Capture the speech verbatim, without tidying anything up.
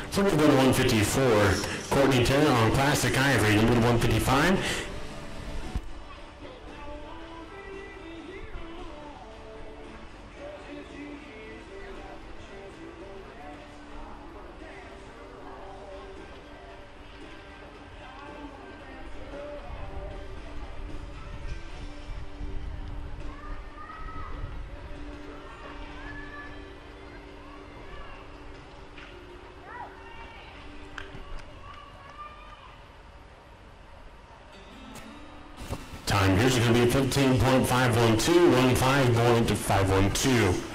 So we're going to go to one fifty-four. Courtney Taylor on Classic Ivory, number to one fifty-five. Time, here's going to be fifteen point five one two, one five point five one two.